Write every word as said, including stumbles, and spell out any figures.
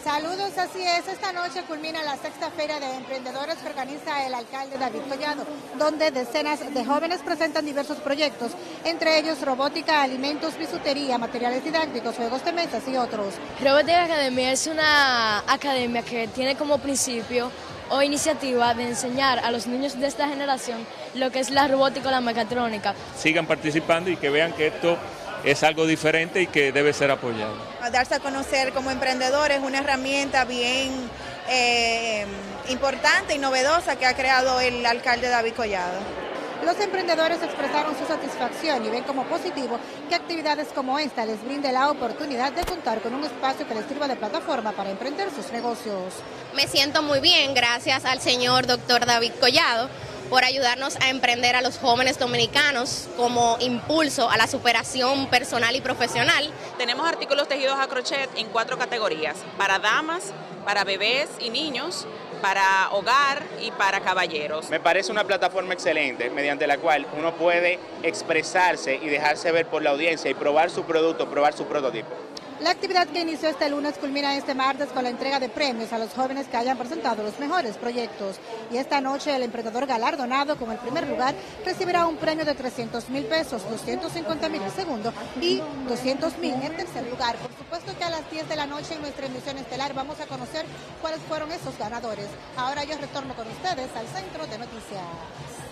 Saludos, así es. Esta noche culmina la sexta feria de emprendedores que organiza el alcalde David Collado, donde decenas de jóvenes presentan diversos proyectos, entre ellos robótica, alimentos, bisutería, materiales didácticos, juegos de mesas y otros. Robótica Academia es una academia que tiene como principio o iniciativa de enseñar a los niños de esta generación lo que es la robótica o la mecatrónica. Sigan participando y que vean que esto es algo diferente y que debe ser apoyado. Darse a conocer como emprendedor es una herramienta bien eh, importante y novedosa que ha creado el alcalde David Collado. Los emprendedores expresaron su satisfacción y ven como positivo que actividades como esta les brinde la oportunidad de contar con un espacio que les sirva de plataforma para emprender sus negocios. Me siento muy bien, gracias al señor doctor David Collado por ayudarnos a emprender a los jóvenes dominicanos como impulso a la superación personal y profesional. Tenemos artículos tejidos a crochet en cuatro categorías: para damas, para bebés y niños, para hogar y para caballeros. Me parece una plataforma excelente mediante la cual uno puede expresarse y dejarse ver por la audiencia y probar su producto, probar su prototipo. La actividad que inició este lunes culmina este martes con la entrega de premios a los jóvenes que hayan presentado los mejores proyectos. Y esta noche el emprendedor galardonado con el primer lugar recibirá un premio de trescientos mil pesos, doscientos cincuenta mil en segundo y doscientos mil en tercer lugar. Por supuesto que a las diez de la noche en nuestra emisión estelar vamos a conocer cuáles fueron esos ganadores. Ahora yo retorno con ustedes al Centro de Noticias.